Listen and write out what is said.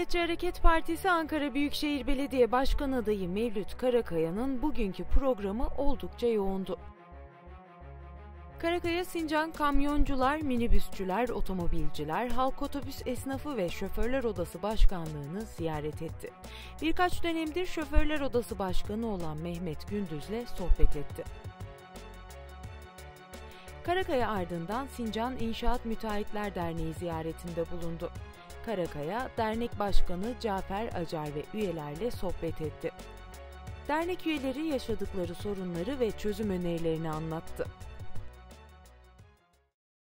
Milliyetçi Hareket Partisi Ankara Büyükşehir Belediye Başkan adayı Mevlüt Karakaya'nın bugünkü programı oldukça yoğundu. Karakaya, Sincan Kamyoncular, Minibüsçüler, Otomobilciler, Halk Otobüs Esnafı ve Şoförler Odası Başkanlığı'nı ziyaret etti. Birkaç dönemdir Şoförler Odası Başkanı olan Mehmet Gündüz'le sohbet etti. Karakaya ardından Sincan İnşaat Müteahhitler Derneği ziyaretinde bulundu. Karakaya, dernek başkanı Cafer Acar ve üyelerle sohbet etti. Dernek üyeleri yaşadıkları sorunları ve çözüm önerilerini anlattı.